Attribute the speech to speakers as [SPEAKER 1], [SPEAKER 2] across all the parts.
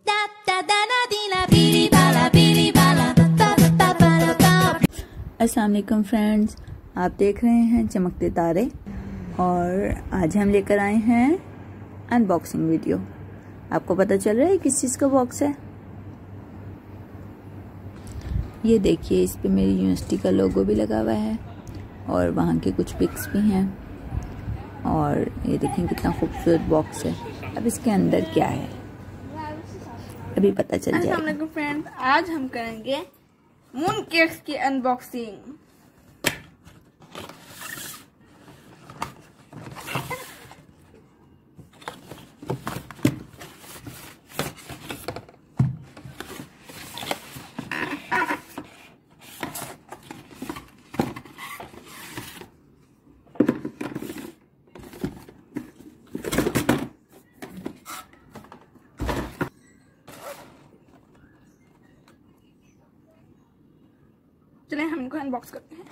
[SPEAKER 1] अस्सलाम वालेकुम फ्रेंड्स, आप देख रहे हैं चमकते तारे और आज हम लेकर आए हैं अनबॉक्सिंग वीडियो। आपको पता चल रहा है किस चीज़ का बॉक्स है? ये देखिए, इस पे मेरी यूनिवर्सिटी का लोगो भी लगा हुआ है और वहाँ के कुछ पिक्स भी हैं। और ये देखें कितना खूबसूरत बॉक्स है। अब इसके अंदर क्या है अभी पता चल जाएगा।
[SPEAKER 2] अस्सलाम वालेकुम फ्रेंड्स, आज हम करेंगे मून केक्स की अनबॉक्सिंग। चलें हम इनको अनबॉक्स करते हैं।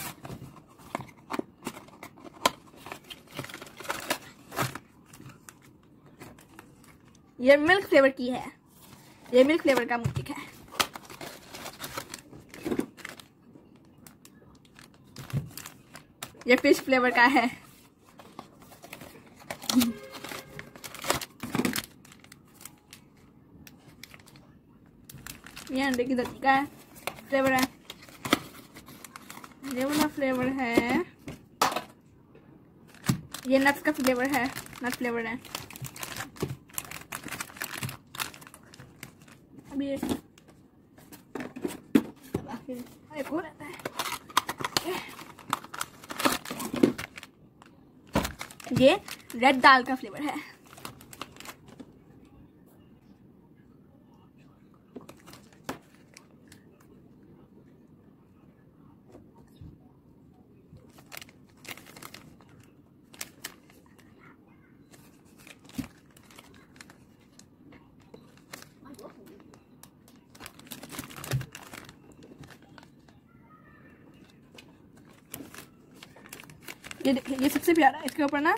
[SPEAKER 2] ये मिल्क फ्लेवर की है। ये मिल्क फ्लेवर का मून केक है। ये फिश फ्लेवर का है। ये अंडे की दही का फ्लेवर है। ये वाला फ्लेवर है। ये नट्स का फ्लेवर है। नट फ्लेवर है। अभी एक और रहता है। ये रेड दाल का फ्लेवर है। ये देखिए, ये सबसे प्यारा है। इसके ऊपर ना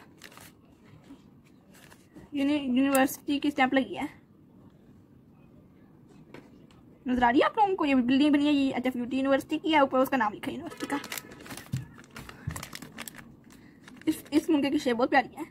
[SPEAKER 2] यूनिवर्सिटी की स्टैंप लगी है। नजर आ रही है आप लोगों को? ये बिल्डिंग बनी है, ये HFUT यूनिवर्सिटी की है। ऊपर उसका नाम लिखा है यूनिवर्सिटी का। इस मुनके की शेप बहुत प्यारी है।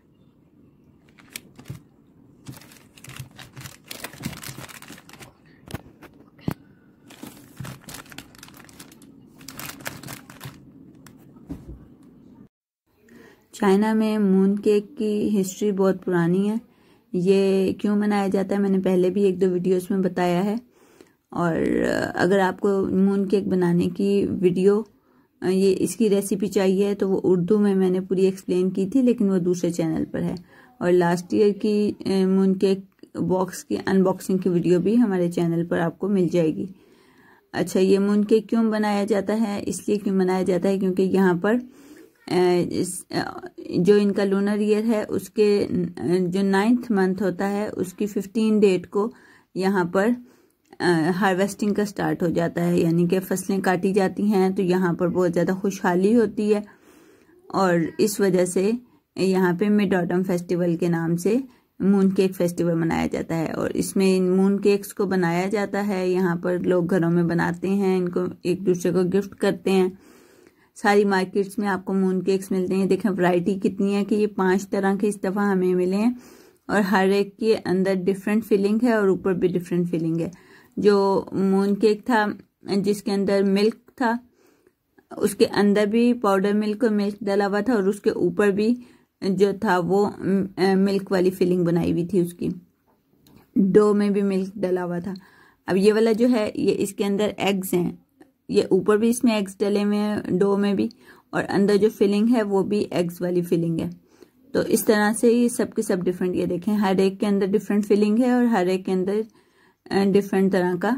[SPEAKER 1] चाइना में मून केक की हिस्ट्री बहुत पुरानी है। ये क्यों मनाया जाता है मैंने पहले भी एक दो वीडियोस में बताया है। और अगर आपको मून केक बनाने की वीडियो ये इसकी रेसिपी चाहिए तो वो उर्दू में मैंने पूरी एक्सप्लेन की थी, लेकिन वो दूसरे चैनल पर है। और लास्ट ईयर की मून केक बॉक्स की अनबॉक्सिंग की वीडियो भी हमारे चैनल पर आपको मिल जाएगी। अच्छा, ये मून केक क्यों बनाया जाता है? इसलिए क्यों बनाया जाता है क्योंकि यहाँ पर जो इनका लूनर ईयर है उसके जो 9th मंथ होता है उसकी 15 डेट को यहाँ पर हार्वेस्टिंग का स्टार्ट हो जाता है, यानी कि फसलें काटी जाती हैं। तो यहाँ पर बहुत ज़्यादा खुशहाली होती है और इस वजह से यहाँ पे मिड ऑटम फेस्टिवल के नाम से मून केक फेस्टिवल मनाया जाता है। और इसमें इन मून केक्स को बनाया जाता है। यहाँ पर लोग घरों में बनाते हैं, इनको एक दूसरे को गिफ्ट करते हैं। सारी मार्केट्स में आपको मून केक्स मिलते हैं। देखें वैरायटी कितनी है कि ये 5 तरह के इस दफ़ा हमें मिले हैं और हर एक के अंदर डिफरेंट फिलिंग है और ऊपर भी डिफरेंट फिलिंग है। जो मून केक था जिसके अंदर मिल्क था, उसके अंदर भी पाउडर मिल्क और मिल्क डाला हुआ था और उसके ऊपर भी जो था वो मिल्क वाली फिलिंग बनाई हुई थी। उसकी डो में भी मिल्क डाला हुआ था। अब ये वाला जो है ये इसके अंदर एग्स हैं। ये ऊपर भी इसमें एग्स डले हुए हैं डो में भी, और अंदर जो फिलिंग है वो भी एग्स वाली फिलिंग है। तो इस तरह से ये सब के सब डिफरेंट, ये देखें हर एक के अंदर डिफरेंट फिलिंग है और हर एक के अंदर डिफरेंट तरह का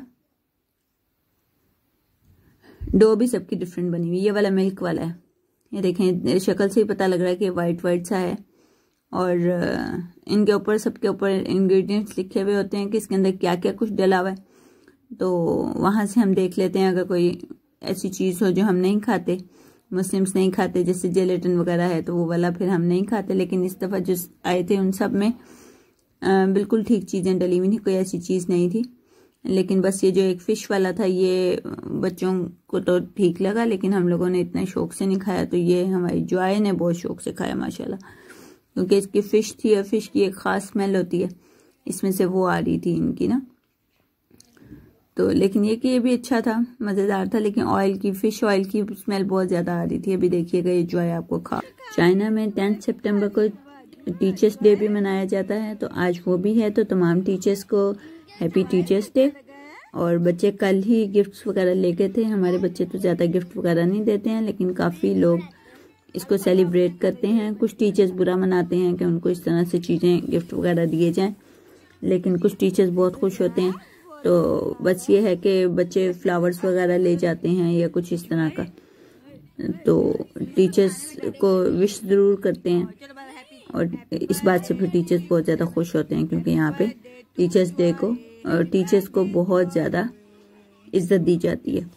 [SPEAKER 1] डो भी सबकी डिफरेंट बनी हुई। ये वाला मिल्क वाला है। ये देखें शक्ल से ही पता लग रहा है कि वाइट वाइट सा है। और इनके ऊपर सबके ऊपर इंग्रेडिएंट्स लिखे हुए होते हैं कि इसके अंदर क्या क्या कुछ डला हुआ है। तो वहाँ से हम देख लेते हैं अगर कोई ऐसी चीज़ हो जो हम नहीं खाते, मुस्लिम्स नहीं खाते, जैसे जेलेटिन वगैरह है तो वो वाला फिर हम नहीं खाते। लेकिन इस दफ़ा जो आए थे उन सब में बिल्कुल ठीक चीज़ें डली हुई थी, कोई ऐसी चीज़ नहीं थी। लेकिन बस ये जो एक फ़िश वाला था ये बच्चों को तो ठीक लगा, लेकिन हम लोगों ने इतने शौक से नहीं खाया। तो ये हमारी जॉय ने बहुत शौक से खाया माशाल्लाह, क्योंकि इसकी फ़िश थी और फ़िश की एक ख़ास स्मेल होती है, इसमें से वो आ रही थी इनकी ना। तो लेकिन ये कि ये भी अच्छा था, मज़ेदार था, लेकिन ऑयल की, फ़िश ऑयल की स्मेल बहुत ज़्यादा आ रही थी। अभी देखिएगा ये जॉय आपको खा। चाइना में 10 सितंबर को टीचर्स डे भी मनाया जाता है, तो आज वो भी है। तो तमाम टीचर्स को हैप्पी टीचर्स डे। और बच्चे कल ही गिफ्ट्स वगैरह लेके थे। हमारे बच्चे तो ज़्यादा गिफ्ट वगैरह नहीं देते हैं, लेकिन काफ़ी लोग इसको सेलिब्रेट करते हैं। कुछ टीचर्स बुरा मनाते हैं कि उनको इस तरह से चीज़ें गिफ्ट वगैरह दिए जाएं, लेकिन कुछ टीचर्स बहुत खुश होते हैं। तो बस ये है कि बच्चे फ्लावर्स वगैरह ले जाते हैं या कुछ इस तरह का, तो टीचर्स को विश ज़रूर करते हैं। और इस बात से फिर टीचर्स बहुत ज़्यादा खुश होते हैं, क्योंकि यहाँ पे टीचर्स डे को टीचर्स को बहुत ज़्यादा इज्जत दी जाती है।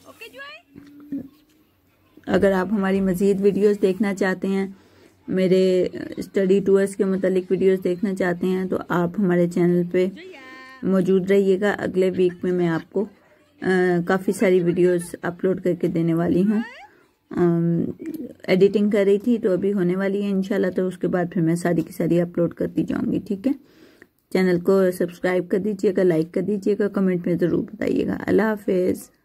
[SPEAKER 1] अगर आप हमारी मज़ीद वीडियोस देखना चाहते हैं, मेरे स्टडी टूर्स के मुतालिक वीडियोस देखना चाहते हैं, तो आप हमारे चैनल पे मौजूद रहिएगा। अगले वीक में मैं आपको काफ़ी सारी वीडियोस अपलोड करके देने वाली हूँ। एडिटिंग कर रही थी, तो अभी होने वाली है इंशाल्लाह। तो उसके बाद फिर मैं सारी की सारी अपलोड करती जाऊँगी, ठीक है। चैनल को सब्सक्राइब कर दीजिएगा, लाइक कर दीजिएगा, कमेंट में ज़रूर बताइएगा। अल्लाह हाफिज़।